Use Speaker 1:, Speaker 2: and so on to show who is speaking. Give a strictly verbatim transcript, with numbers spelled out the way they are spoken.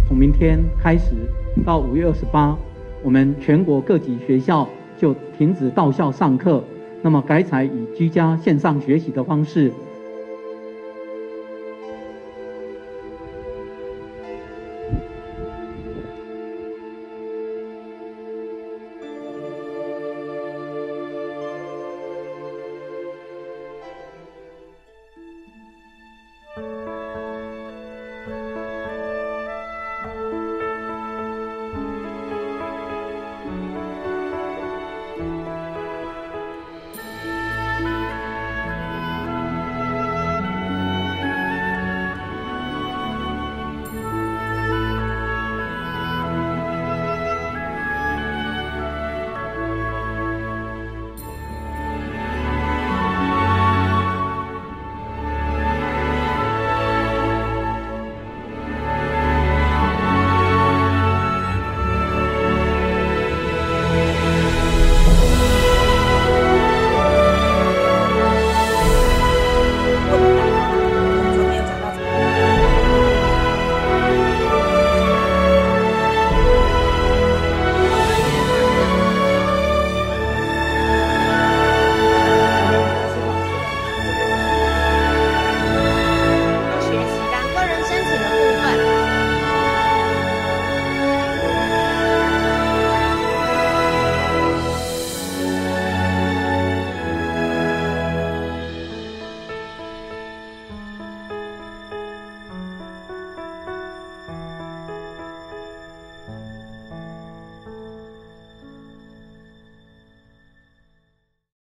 Speaker 1: 从明天开始到五月二十八，我们全国各级学校就停止到校上课，那么改采以居家线上学习的方式